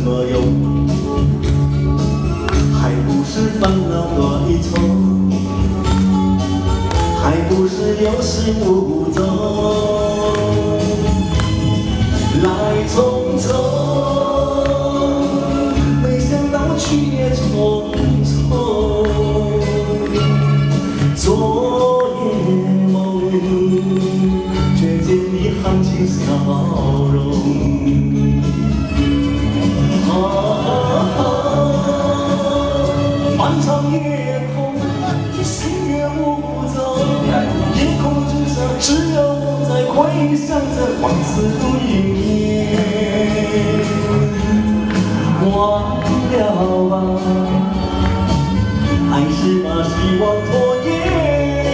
么用？还不是烦恼多一重，还不是有始无终。来匆匆，没想到去也匆匆。昨夜梦，却见你含情笑容。 漫长夜空，星月无踪，夜空之上只有我在回想着往事如云烟。忘了吧，还是把希望拖夜。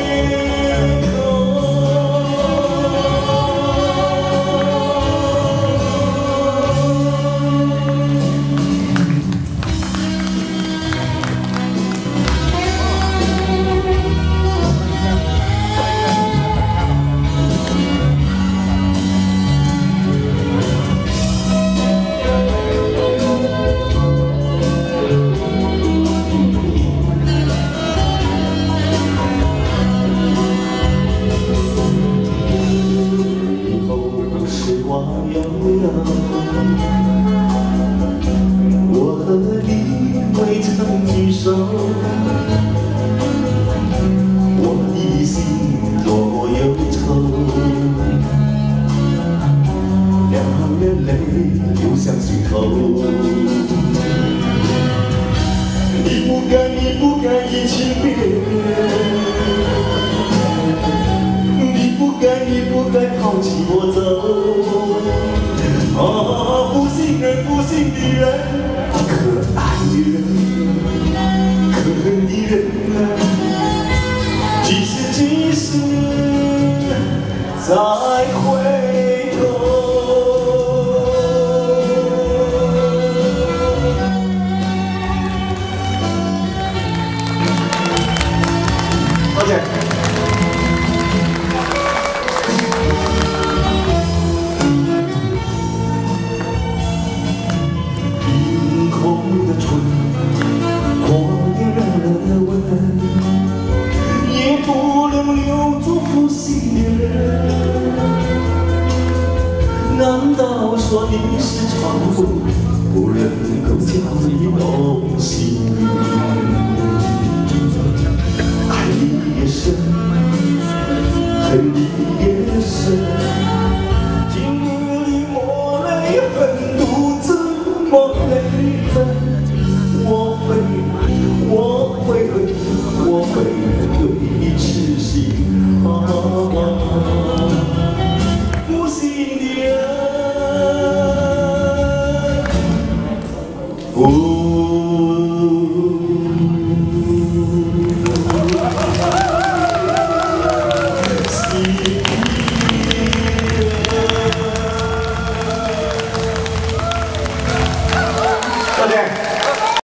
我和你未曾聚首，我的心若忧愁，两行眼泪流向心头。你不该移情别恋，你不该抛弃我走。 啊，负心人，可爱的人，可恨的人，几时再回头？抱歉。 难道说你是闯红